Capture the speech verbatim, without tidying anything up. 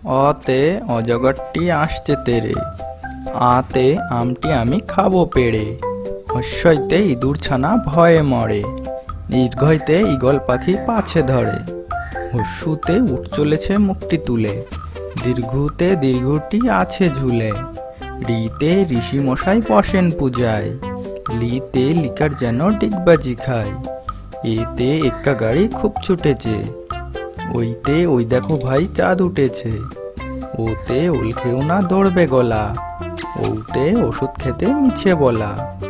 অতে অজগরটি আসছে তেরে, আতে আমটি আমি খাবো পেড়ে, হস্যইতে ইঁদুর ছানা ভয়ে মরে, দীর্ঘইতে ঈগল পাখি পাছে ধরে, হস্যুতে উঠ চলেছে মুখটি তুলে, দীর্ঘুতে দীর্ঘটি আছে ঝুলে, রিতে ঋষি মশাই বসেন পূজায়, লিতে লিকার যেন ডিগবাজি খায়, এতে এক্কা গাড়ি খুব ছুটেছে, ওইতে ওই দেখো ভাই চাঁদ উঠেছে, ওতে ওল খেও না দৌড়বে গলা, ওতে ওষুধ খেতে মিছে বলা।